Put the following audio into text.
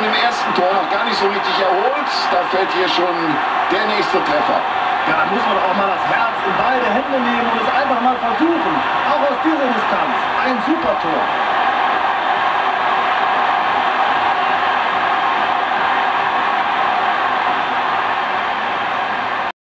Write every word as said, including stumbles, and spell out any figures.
von dem ersten Tor noch gar nicht so richtig erholt. Da fällt hier schon der nächste Treffer. Ja, da muss man doch auch mal das Herz in beide Hände nehmen und es einfach mal versuchen. Auch aus dieser Distanz. Ein super Tor.